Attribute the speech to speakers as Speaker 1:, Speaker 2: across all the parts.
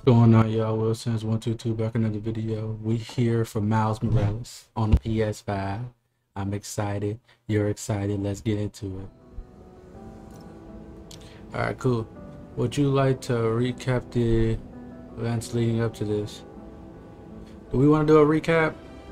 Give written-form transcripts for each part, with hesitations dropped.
Speaker 1: Going on, y'all? Wilson's 122 back in another video. We here for Miles Morales on the PS5. I'm excited. You're excited. Let's get into it. All right, cool. Would you like to recap the events leading up to this? Do we want to do a recap?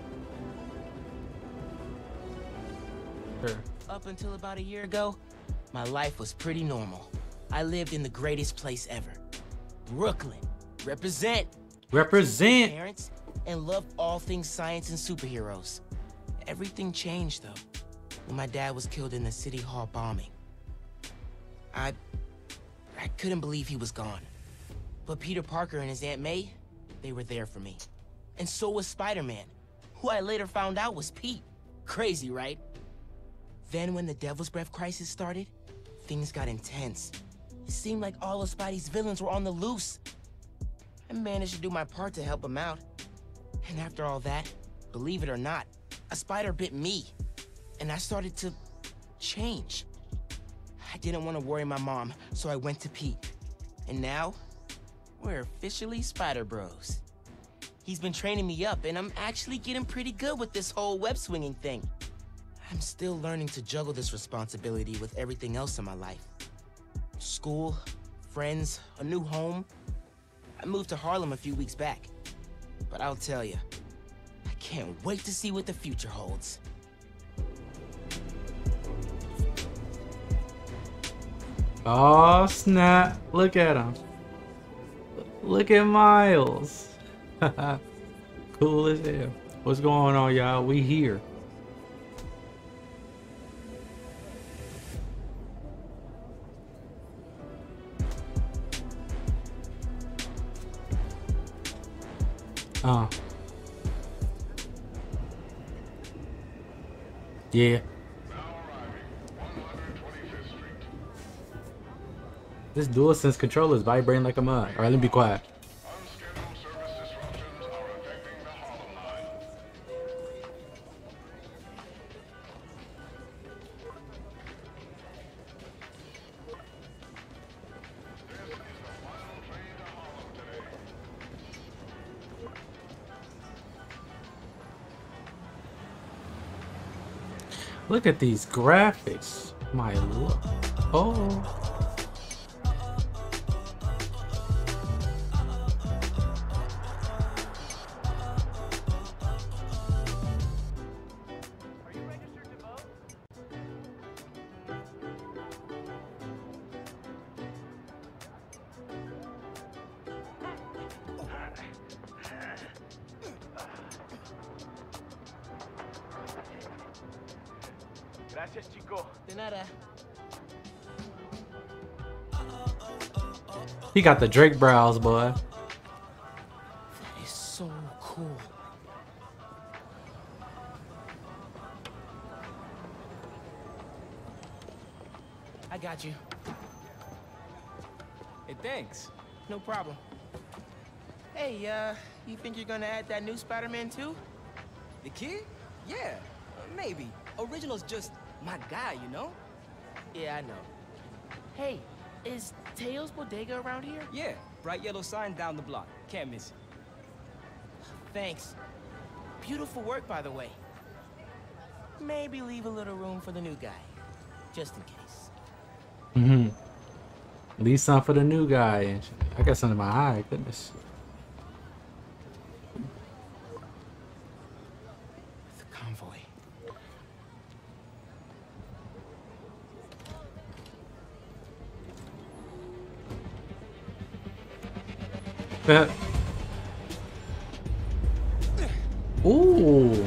Speaker 1: Sure.
Speaker 2: Up until about a year ago, my life was pretty normal. I lived in the greatest place ever, Brooklyn. Represent.
Speaker 1: Parents
Speaker 2: and loved all things science and superheroes. Everything changed though when my dad was killed in the City Hall bombing. I couldn't believe he was gone. But Peter Parker and his Aunt May, they were there for me. And so was Spider-Man, who I later found out was Pete. Crazy, right? Then when the Devil's Breath crisis started, things got intense. It seemed like all of Spidey's villains were on the loose. I managed to do my part to help him out. And after all that, believe it or not, a spider bit me. And I started to change. I didn't want to worry my mom, so I went to Pete. And now, we're officially Spider Bros. He's been training me up, and I'm actually getting pretty good with this whole web swinging thing. I'm still learning to juggle this responsibility with everything else in my life. School, friends, a new home. I moved to Harlem a few weeks back. But I'll tell you, I can't wait to see what the future holds.
Speaker 1: Oh snap, look at him. Look at Miles. Cool as hell. What's going on, y'all? We here. Yeah. This DualSense controller is vibrating like a mud. Alright, let me be quiet.
Speaker 3: Unscheduled service disruptions are affecting the Harlem line. This is the final train to Harlem today.
Speaker 1: Look at these graphics. My lord. Oh.
Speaker 4: Gracias, chico.
Speaker 2: De nada.
Speaker 1: He got the Drake brows, boy.
Speaker 2: That is so cool. I got you.
Speaker 4: Hey, thanks.
Speaker 2: No problem. Hey, you think you're gonna add that new Spider-Man too?
Speaker 4: The kid? Yeah, maybe. Original's just my guy, you know?
Speaker 2: Yeah, I know. Hey, is Teo's Bodega around here?
Speaker 4: Yeah, bright yellow sign down the block. Can't miss it.
Speaker 2: Thanks. Beautiful work, by the way. Maybe leave a little room for the new guy, just in case.
Speaker 1: Leave some for the new guy. I got something in my eye. Goodness.
Speaker 2: The convoy.
Speaker 1: Ooh.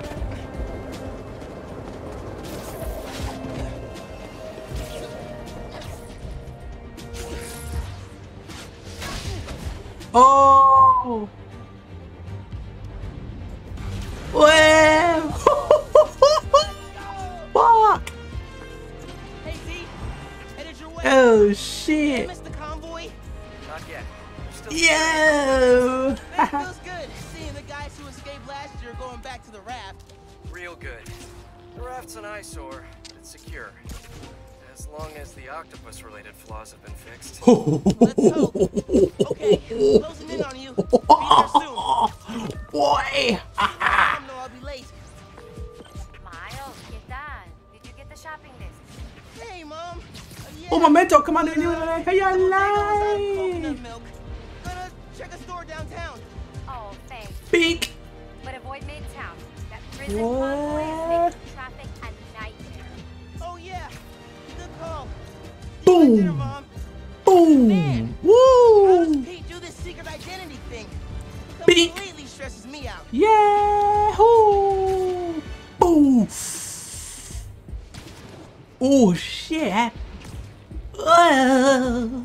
Speaker 1: Oh. Wow. Fuck.
Speaker 2: Hey, Z, headed your way.
Speaker 1: Oh shit.
Speaker 2: Missed the convoy.
Speaker 4: Not yet.
Speaker 1: Yo.
Speaker 2: That feels good. Seeing the guys who escaped last year going back to the raft.
Speaker 5: Real good. The raft's an eyesore, but it's secure. It has As long as the octopus-related flaws have been fixed.
Speaker 2: Let's hope. Okay, closing in on you. Be there soon.
Speaker 1: Boy!
Speaker 2: Mom, no, I'll be late.
Speaker 6: Miles, ¿qué tal? Did you get the shopping list?
Speaker 2: Hey, Mom. Yeah.
Speaker 1: Oh, Memento, come on in. Hey,
Speaker 2: Coconut milk. Gonna check a store downtown.
Speaker 6: Oh, thanks.
Speaker 1: Peek.
Speaker 6: But avoid Midtown. That prison
Speaker 1: What?
Speaker 6: convoy is making traffic a nightmare.
Speaker 2: Oh, yeah. Good call.
Speaker 1: Boom.
Speaker 2: Dinner, Mom.
Speaker 1: Boom.
Speaker 2: Man. How
Speaker 1: Woo.
Speaker 2: does Pete do this secret identity thing?
Speaker 1: Peek.
Speaker 2: Completely stresses me out.
Speaker 1: Yahoo! Boom. Oh, shit. Whoa.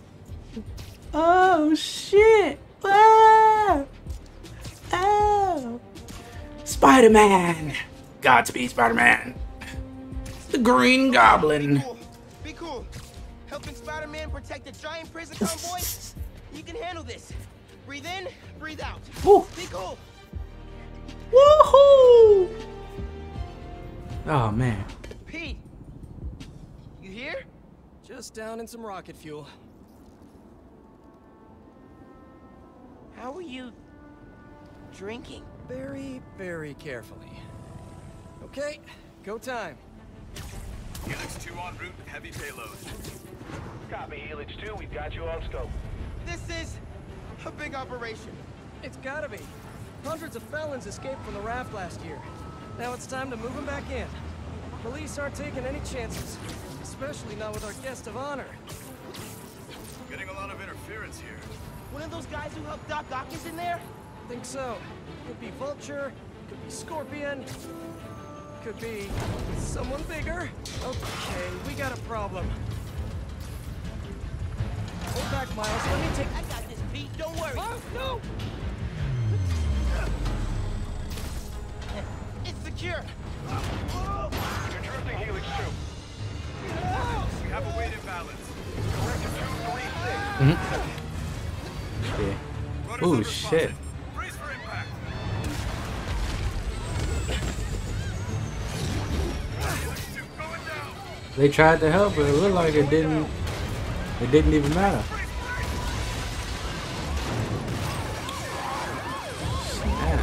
Speaker 1: Oh, shit. Whoa. Oh. Spider-Man. Godspeed, Spider-Man. The Green Goblin.
Speaker 2: Be cool. Be cool. Helping Spider-Man protect the giant prison convoy? You can handle this. Breathe in, breathe out.
Speaker 1: Woo.
Speaker 2: Be cool.
Speaker 1: Woohoo! Oh, man.
Speaker 2: Pete, you here?
Speaker 5: Just down in some rocket fuel.
Speaker 2: How are you drinking?
Speaker 5: Very, very carefully. Okay, go time.
Speaker 3: Helix 2 en route with heavy payload.
Speaker 7: Copy, Helix 2. We've got you on scope.
Speaker 2: This is a big operation.
Speaker 5: It's gotta be. Hundreds of felons escaped from the raft last year. Now it's time to move them back in. Police aren't taking any chances, especially not with our guest of honor.
Speaker 3: Getting a lot of interference here.
Speaker 2: One of those guys who helped Doc Ock is in there?
Speaker 5: Think so. Could be Vulture, could be Scorpion, could be someone bigger. Okay, we got a problem. Hold back, Miles. Let me take.
Speaker 2: I got this, Pete. Don't worry.
Speaker 5: No!
Speaker 2: It's secure.
Speaker 7: You're drifting, Helix 2.
Speaker 3: We have a weight imbalance.
Speaker 7: Corrective 236.
Speaker 1: Yeah.
Speaker 3: Rudder's
Speaker 1: Oh,
Speaker 3: unresponsive.
Speaker 1: shit.
Speaker 3: Brace for impact. Helix 2 going down.
Speaker 1: They tried to help, but it looked like it didn't. It didn't even matter. Snap.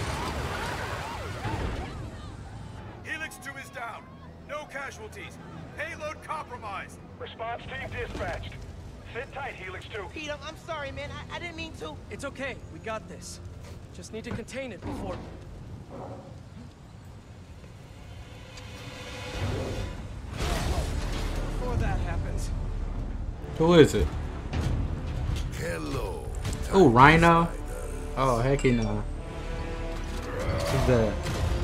Speaker 3: Helix 2 is down. No casualties. Payload compromised.
Speaker 7: Response team dispatched. Sit tight, Helix 2.
Speaker 2: Pete, I'm sorry, man. I didn't mean to.
Speaker 5: It's okay. We got this. Just need to contain it before... Before that happens.
Speaker 1: Who is it?
Speaker 3: Hello.
Speaker 1: Oh, Rhino. Oh, heck no. Who's that?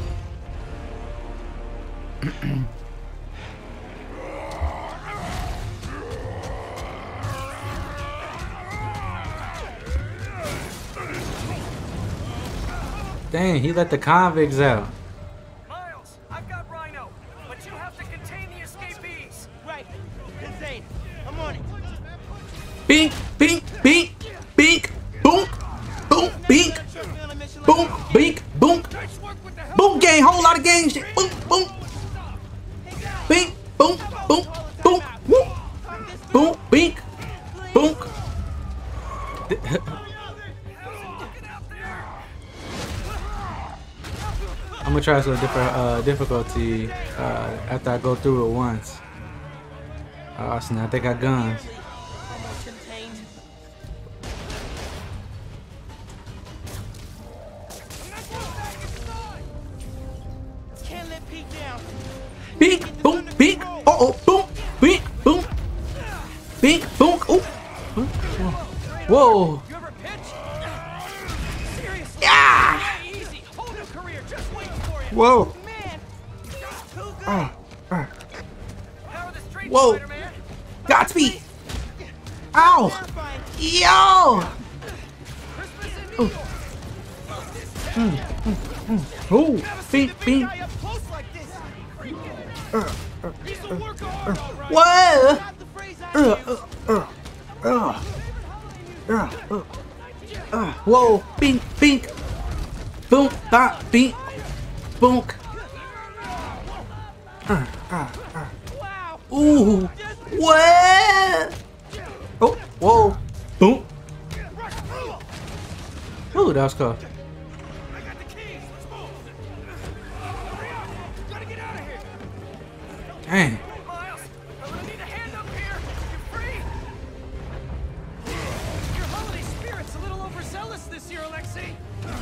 Speaker 1: Dang, he let the convicts out.
Speaker 5: Miles, I've got Rhino, but you have to contain the escapees.
Speaker 2: Right. Insane. I'm on it.
Speaker 1: Bink, bink, bink, bink, boom, boom, bink, boom, bink, boom, boom, gang, whole lot of gang shit. Boom, boom, bink, boom, boom, boom, woo, boom, bink, boom. I'm gonna try some different difficulty after I go through it once. Oh snap, they got guns.
Speaker 2: Almost contained. Can't let Pete down.
Speaker 1: Bink, boom, bink, oh, boom, bink, boom, bink, boom, oh. Whoa.
Speaker 5: You ever pitch? Seriously?
Speaker 1: Yeah.
Speaker 5: Easy. Whole new career just waiting for you.
Speaker 1: Whoa.
Speaker 2: Man, just too good.
Speaker 1: Uh,
Speaker 5: Power the street,
Speaker 1: Whoa.
Speaker 5: Spider-Man.
Speaker 1: Godspeed. Ow.
Speaker 2: Terrifying.
Speaker 1: Yo. Oh, bink, bink.
Speaker 2: Guy up close like this. He's a workaholic, right?
Speaker 1: Whoa.
Speaker 2: Not the phrase I use.
Speaker 1: Whoa, bink, bink, boom, bop, bink, bonk.
Speaker 2: Wow.
Speaker 1: Ooh. What? Oh, whoa. Boom. Ooh, that was cool.
Speaker 5: I got the keys. Let's move. Hurry up. Gotta get out of here.
Speaker 1: Dang.
Speaker 5: Miles, I'm gonna need a hand up here. You're free. Your holiday spirit's a little overzealous this year, Alexei.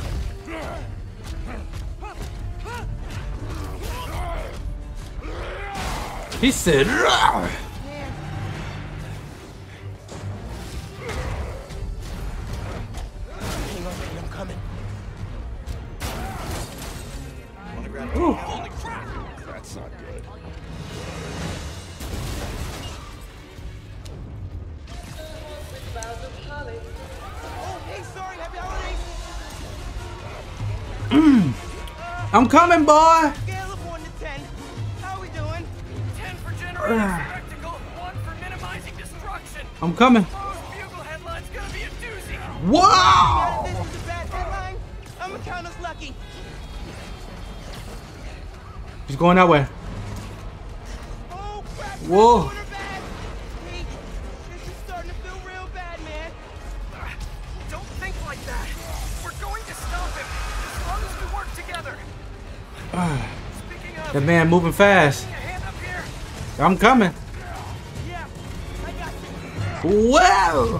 Speaker 1: He said, "Rawr."
Speaker 2: Hang on, baby, I'm coming.
Speaker 1: Ooh.
Speaker 5: Holy crap!
Speaker 7: That's not good.
Speaker 4: Oh, hey, sorry, happy holidays.
Speaker 1: I'm coming, boy.
Speaker 4: Scale of 1 to 10. How we doing?
Speaker 5: 10 for generating spectacle, 1 for minimizing destruction.
Speaker 1: I'm coming.
Speaker 5: Tomorrow's bugle headline's gonna be a doozy.
Speaker 1: Wow.
Speaker 4: This is a bad headline. I'm gonna count us lucky.
Speaker 1: He's going that way.
Speaker 4: Oh, crap.
Speaker 1: Whoa.
Speaker 4: Crap, bad. Hey, this is starting to feel real bad, man.
Speaker 5: Don't think like that. We're going to stop him as long as we work together. Speaking of,
Speaker 1: That man moving fast.
Speaker 5: a hand up here.
Speaker 1: I'm coming.
Speaker 4: Yeah, I got you.
Speaker 1: Wow.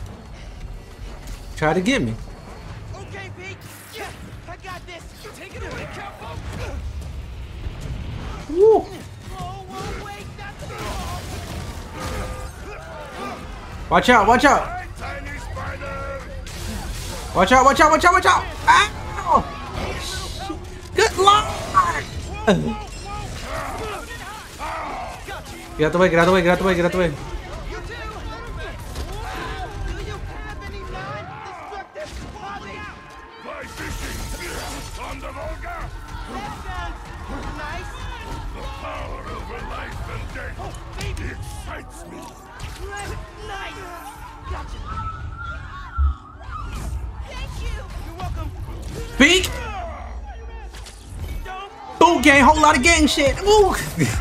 Speaker 1: Try to get me.
Speaker 4: Okay, Pete. Yeah, I got this.
Speaker 5: Take it away, Capo.
Speaker 1: Woo.
Speaker 4: Oh, whoa, wait, that's the ball.
Speaker 1: Watch out, watch out.
Speaker 7: Hey, tiny spider!
Speaker 1: Watch out, watch out, watch out, watch out. Ow. Good lord. Get out the way, get out the way, get out the way, get out the way.
Speaker 4: You too. Do you have any non-destructive hobbies?
Speaker 7: Fly fishing! On the Volga!
Speaker 4: That sounds nice.
Speaker 7: The power over life and death!
Speaker 4: Oh, baby.
Speaker 7: Excites me!
Speaker 4: Nice. Gotcha. Thank you. You're welcome.
Speaker 1: Speak.
Speaker 4: Don't.
Speaker 1: Boom gang, whole lot of gang shit. Woo.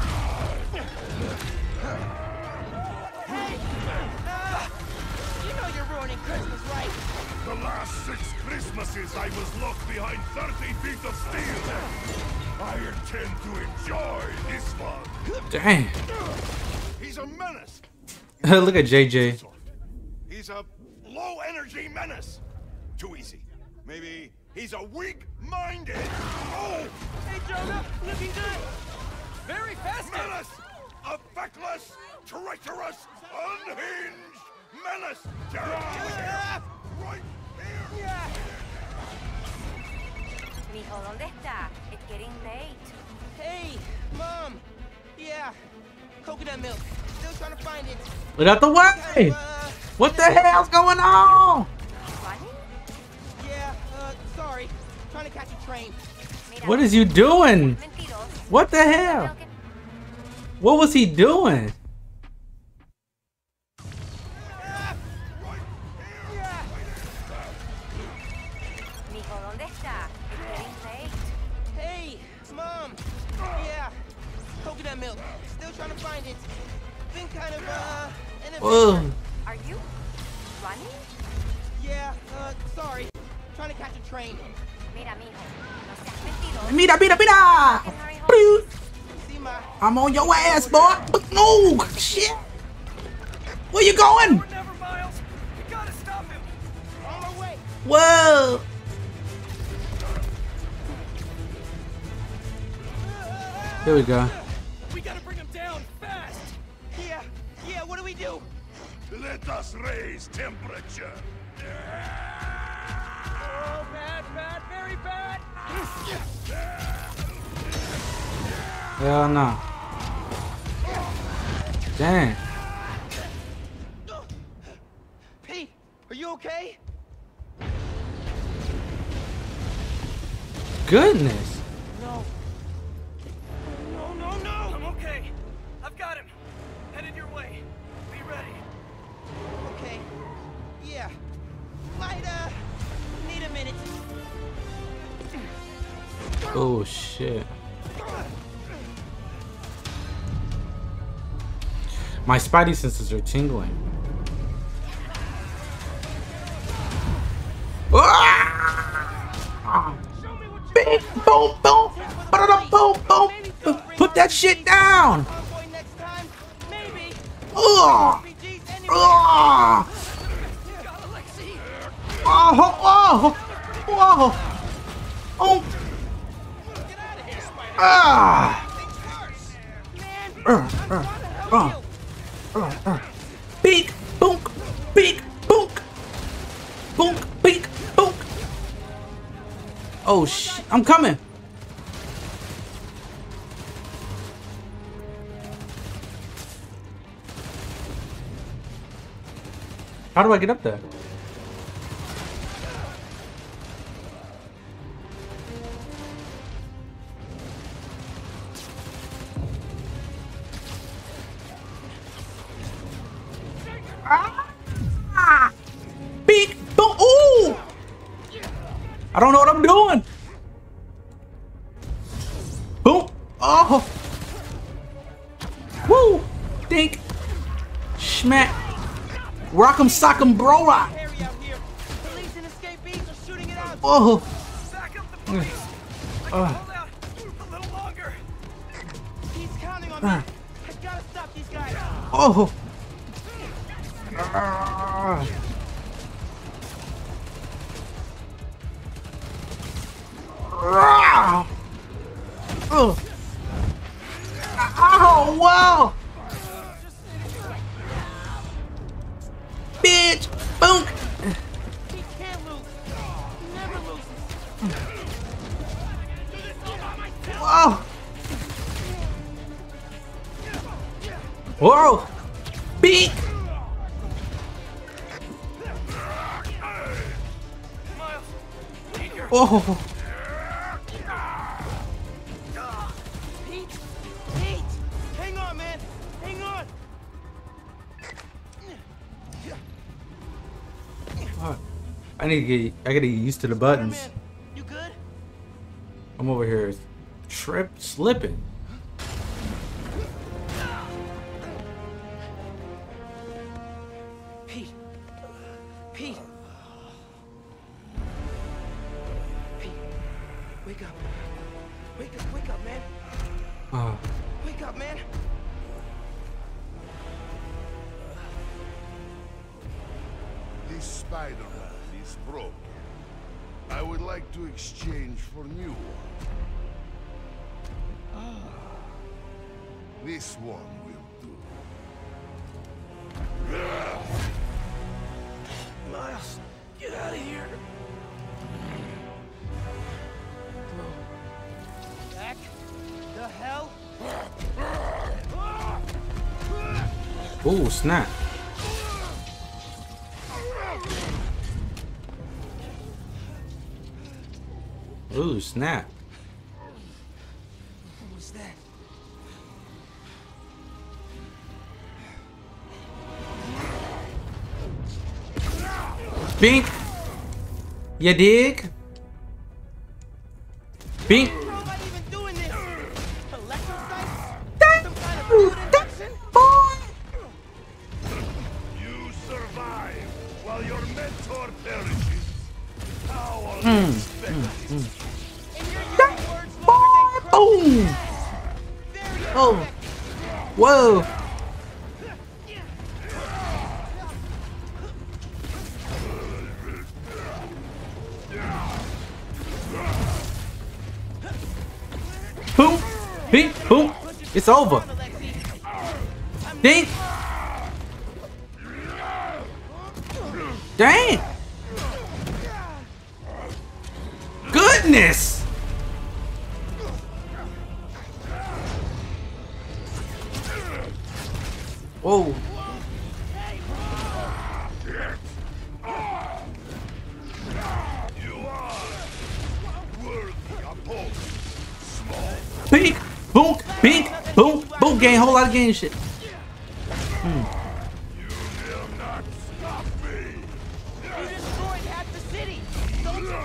Speaker 4: You know you're ruining Christmas, right?
Speaker 7: The last 6 Christmases I was locked behind 30 feet of steel! I intend to enjoy this one!
Speaker 1: Dang.
Speaker 7: He's a menace!
Speaker 1: Look at JJ.
Speaker 7: He's a low-energy menace! Too easy. Maybe he's a weak-minded... Oh!
Speaker 4: Hey, Jonah, looking good.
Speaker 5: Very festive.
Speaker 7: Menace! A feckless, treacherous, unhinged menace!
Speaker 4: Ah!
Speaker 7: Right here!
Speaker 4: Yeah.
Speaker 6: Mijo, ¿dónde está? It's getting late.
Speaker 4: Hey, Mom. Yeah. Coconut milk. Still trying to find it.
Speaker 1: Get out the way. What the hell's going on?
Speaker 6: Running?
Speaker 4: Yeah, sorry. Trying to catch a train.
Speaker 6: Mira,
Speaker 1: What is you doing?
Speaker 6: mentiroso.
Speaker 1: What the hell? What was he doing?
Speaker 6: Mijo, ¿dónde está? It's getting late.
Speaker 4: Hey, Mom. Yeah. Coconut milk. Still trying to find it. Been kind of, an
Speaker 1: Ugh.
Speaker 4: adventure.
Speaker 6: Are you running?
Speaker 4: Yeah, sorry. Trying to catch a train.
Speaker 6: Mira, mijo, no seas mentiroso.
Speaker 1: Mira, mira, mira.
Speaker 6: Can hurry home.
Speaker 4: See my...
Speaker 1: I'm on your ass, boy. No, shit. Where you going?
Speaker 5: Never, Miles. We gotta stop him.
Speaker 4: On my way.
Speaker 1: Whoa. Here we go.
Speaker 5: We gotta bring him down fast.
Speaker 4: Yeah, what do we do?
Speaker 7: Let us raise temperature!
Speaker 5: Oh, bad, very bad.
Speaker 1: Hell no. Dang.
Speaker 4: Pete, are you okay?
Speaker 1: Goodness.
Speaker 4: No. No.
Speaker 5: I'm okay. I've got him. Headed your way. Be ready.
Speaker 4: Okay. Yeah. Might, need a minute.
Speaker 1: Oh shit. My spidey senses are tingling. Ah! Big boom boom. Boom boom. Put that shit down. Oh! Oh! Oh! Oh! Oh! Ah! Beak! Boonk! Beak! Boonk! Boonk! Beak! Boonk! Oh shit! I'm coming! How do I get up there? Ah! Beak! Boom! Ooh! I don't know what I'm doing. Boom! Oh! Woo! Dink! Schmack! Rock'em sock'em bro rock! Oh!
Speaker 4: He's counting on me. I gotta stop these guys.
Speaker 1: Oh! Oh! Oh! Wow! Bitch! Boom!
Speaker 4: He can't lose. He never loses.
Speaker 1: Whoa! Whoa! Beak! Oh!
Speaker 4: Pete! Pete! Hang on, man! Hang on!
Speaker 1: I gotta get used to the buttons.
Speaker 4: Man, you good?
Speaker 1: I'm over here slipping.
Speaker 4: Pete! Pete! Pete! Wake up! Wake up, man! Wake up, man!
Speaker 7: This Spider-Man is broken. I would like to exchange for new one. This one will do.
Speaker 4: Miles, get out of here! Back the hell?
Speaker 1: Ooh, snap. Ooh, snap.
Speaker 4: What was that?
Speaker 1: Bink! You dig? Bink!
Speaker 4: How am I even doing this? Electrocytes? Some kind of food injection?
Speaker 7: You survive while your mentor perishes. How
Speaker 4: And you're using words longer than
Speaker 1: Boom!
Speaker 4: very
Speaker 1: Oh!
Speaker 4: correct.
Speaker 1: Whoa! Boom! Bink! Boom! It's over! Dink! Dang! Goodness! Whoa! Bink! Boom! Bink! Boom! Boom! Gang! Whole lot of gang shit.
Speaker 7: You will not stop me.
Speaker 4: You destroyed half the city. Don't you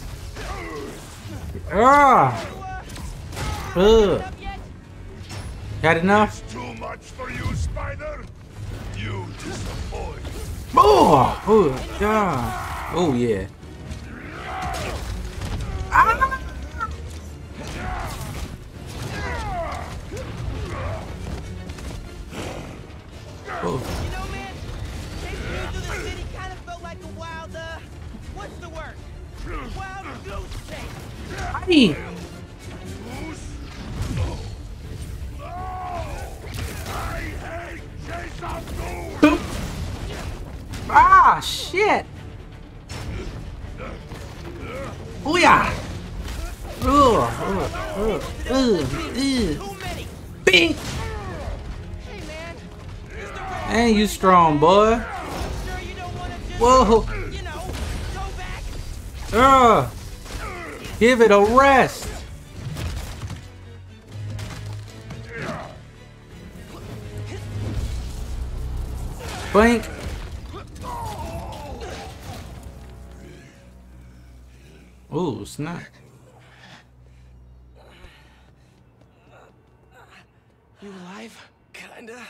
Speaker 4: dare.
Speaker 1: Ah!
Speaker 4: Up yet?
Speaker 1: Had enough?
Speaker 7: It's too much for you, Spider. You disappoint.
Speaker 1: Oh, oh, God. Oh, yeah. Ah! Oh.
Speaker 4: You know, man, chasing you through the city kind of felt like a wild, what's the word? Wild goose chase.
Speaker 1: Hey.
Speaker 7: I hate Jason Goose.
Speaker 1: Boop. Ah, shit. Oh, yeah. Bing.
Speaker 4: Hey, man, is the road
Speaker 1: Ain't you strong, boy?
Speaker 4: sure you don't want to just,
Speaker 1: Whoa.
Speaker 4: you know, go back?
Speaker 1: Give it a rest. Blink. Ooh, snap.
Speaker 5: You alive? Kinda.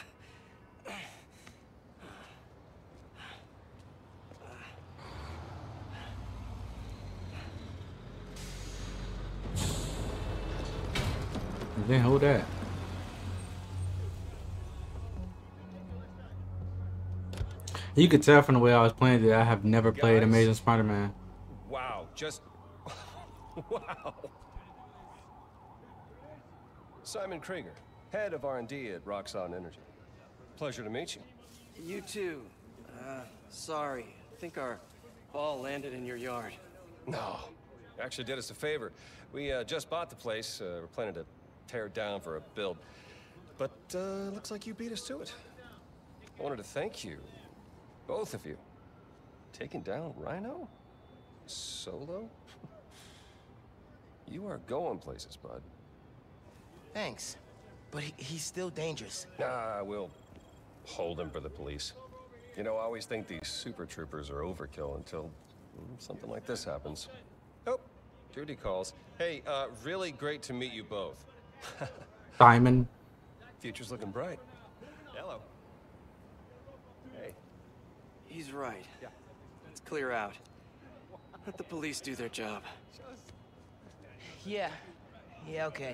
Speaker 1: Then hold that. You could tell from the way I was playing that I have never played
Speaker 8: Guys?
Speaker 1: Amazing Spider-Man.
Speaker 8: Wow, just wow. Simon Krieger, head of R&D at Roxxon Energy. Pleasure to meet you.
Speaker 5: You too. Sorry. I think our ball landed in your yard.
Speaker 8: No, actually did us a favor. We just bought the place. We're planning to tear it down for a build. But looks like you beat us to it. I wanted to thank you, both of you. Taking down Rhino? Solo? You are going places, bud.
Speaker 2: Thanks. But he's still dangerous.
Speaker 8: Nah, we'll hold him for the police. You know, I always think these super troopers are overkill until something like this happens. Oh, Judy calls. Hey, really great to meet you both.
Speaker 1: Simon.
Speaker 8: Future's looking bright. Hello. Hey.
Speaker 5: He's right. Yeah. Let's clear out. Let the police do their job.
Speaker 2: Yeah. Yeah, okay.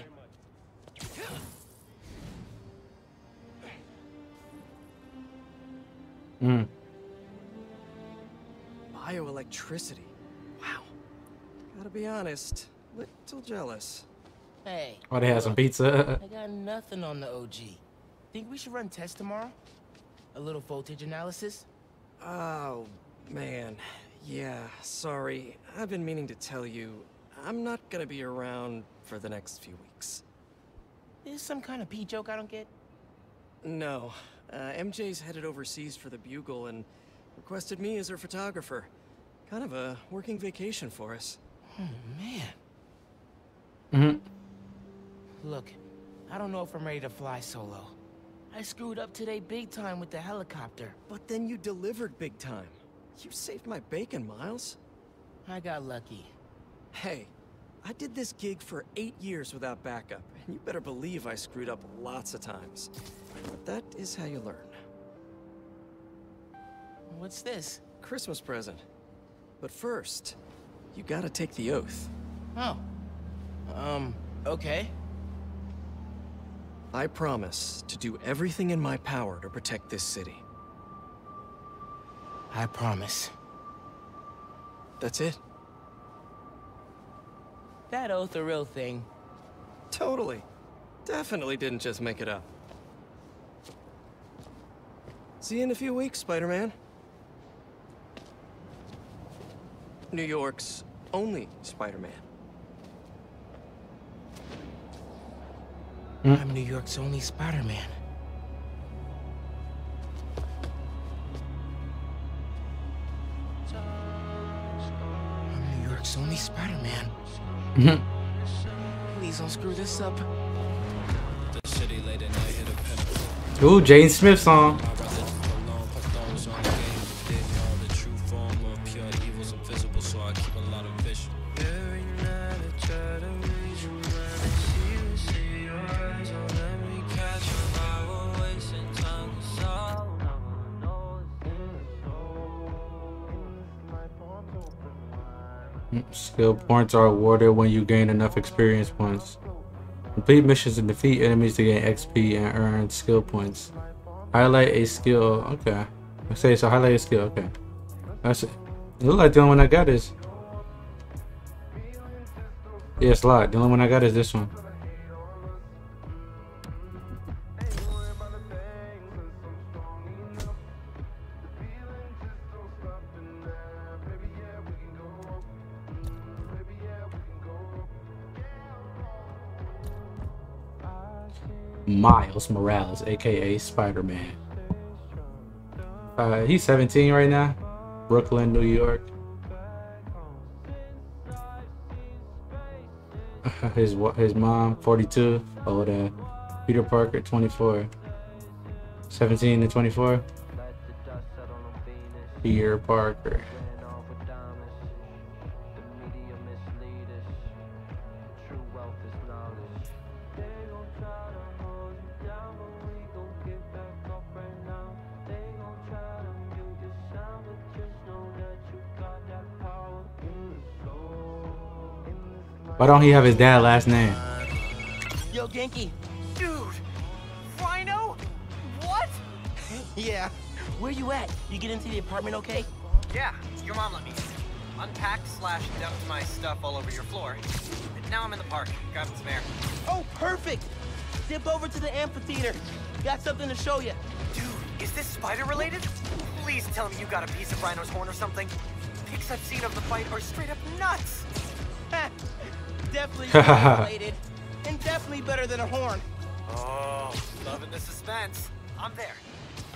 Speaker 5: Bioelectricity. Wow. Gotta be honest, little jealous.
Speaker 2: Hey.
Speaker 1: Oh, they had some pizza.
Speaker 2: I got nothing on the OG. Think we should run tests tomorrow? A little voltage analysis?
Speaker 5: Oh, man. Yeah, sorry. I've been meaning to tell you, I'm not gonna be around for the next few weeks.
Speaker 2: Is some kind of pee joke I don't get?
Speaker 5: No. MJ's headed overseas for the Bugle and requested me as her photographer. Kind of a working vacation for us.
Speaker 2: Oh, man.
Speaker 1: Mm-hmm.
Speaker 2: Look, I don't know if I'm ready to fly solo. I screwed up today big time with the helicopter.
Speaker 5: But then you delivered big time. You saved my bacon, Miles.
Speaker 2: I got lucky.
Speaker 5: Hey, I did this gig for 8 years without backup, and you better believe I screwed up lots of times. But that is how you learn.
Speaker 2: What's this?
Speaker 5: Christmas present. But first, you gotta take the oath.
Speaker 2: Oh. Okay.
Speaker 5: I promise to do everything in my power to protect this city.
Speaker 2: I promise.
Speaker 5: That's it?
Speaker 2: That oath a real thing.
Speaker 5: Totally. Definitely didn't just make it up. See you in a few weeks, Spider-Man. New York's only Spider-Man.
Speaker 2: I'm New York's only Spider-Man. I'm New York's only Spider-Man. Please don't screw this up.
Speaker 1: Ooh, Jane Smith song. Skill points are awarded when you gain enough experience points. Complete missions and defeat enemies to gain XP and earn skill points. Highlight a skill. Okay. I say so. Highlight a skill. Okay. That's it. It look like the only one I got is. Yeah, it's locked. The only one I got is this one. Miles Morales, aka Spider-Man. He's 17 right now. Brooklyn, New York. His mom, 42. Old Peter Parker, 24. 17 to 24. Peter Parker. Why don't he have his dad's last name?
Speaker 4: Yo, Genki.
Speaker 9: Dude! Rhino? What?
Speaker 4: Yeah. Where you at? You get into the apartment okay?
Speaker 9: Yeah, your mom let me unpacked / dumped my stuff all over your floor. Now I'm in the park, grabbing some air.
Speaker 4: Oh, perfect! Dip over to the amphitheater. Got something to show you.
Speaker 9: Dude, is this spider related? Please tell me you got a piece of Rhino's horn or something. Pics I've seen of the fight are straight up nuts.
Speaker 4: Definitely related, and definitely better than a horn.
Speaker 9: Oh, loving the suspense. I'm there.